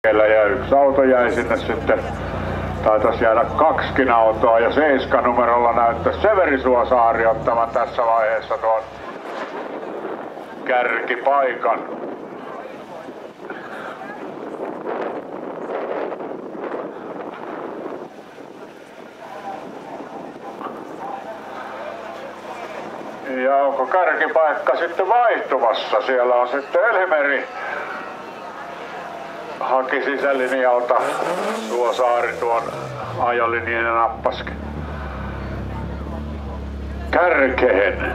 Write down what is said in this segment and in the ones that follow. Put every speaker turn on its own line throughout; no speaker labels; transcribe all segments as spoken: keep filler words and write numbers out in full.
Ja yksi auto jäi sinne sitten, taitaisi jäädä kaksikin autoa ja seiska numerolla näyttäisi Severi Suosaari ottavan tässä vaiheessa tuon kärkipaikan. Ja onko kärkipaikka sitten vaihtumassa? Siellä on sitten Elmeri. Haki sisälinjalta Suosaari tuon ajolinjan ja nappaskin kärkeen.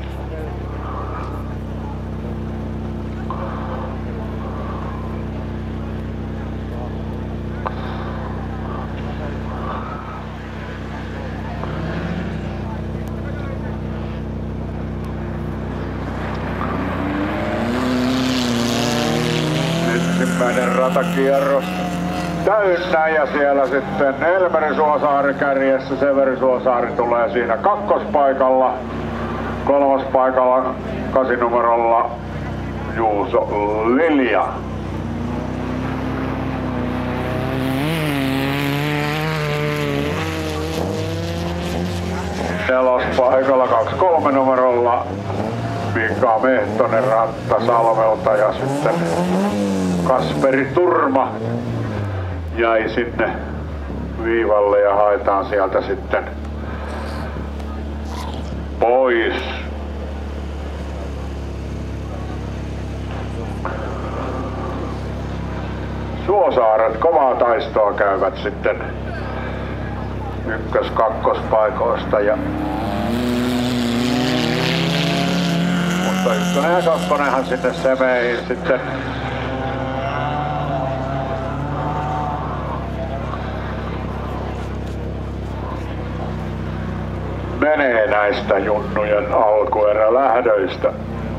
Ensimmäinen ratakierros täynnä ja siellä sitten Elmeri Suosaari kärjessä, Severi Suosaari tulee siinä kakkospaikalla, kolmospaikalla kasinumerolla Juuso Lilja. Nelospaikalla kaksi kolme numerolla Mika Mehtonen Rantasalmelta ja sitten Kasperi Turma jäi sinne viivalle ja haetaan sieltä sitten pois. Suosaaret kovaa taistoa käyvät sitten ykkös-kakkospaikoista ja mutta ykkönen ja kakkonenhan sinne semeihin sitten menee näistä junnujen alkuerälähdöistä.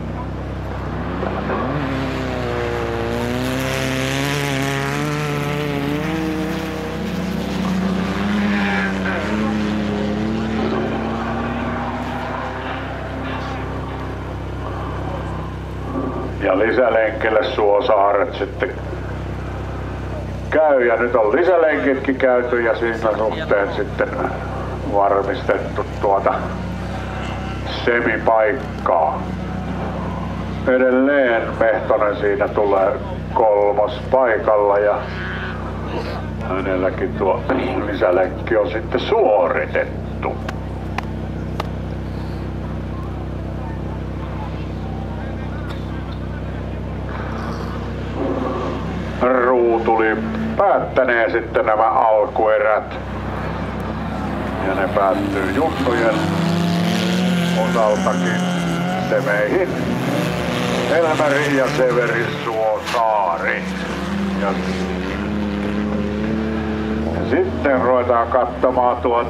Ja lisälenkille Suosaaret sitten käy ja nyt on lisälenkitkin käyty ja siinä suhteen sitten varmistettu tuota semipaikkaa. Edelleen Mehtonen siinä tulee kolmos paikalla ja hänelläkin tuo lisälenkki on sitten suoritettu. Ruutuli päättänee sitten nämä alkuerät. Ja ne päättyy junnujen osaltakin semeihin. Elmeri ja Severi Suosaari. Ja, ja sitten ruvetaan katsomaan tuota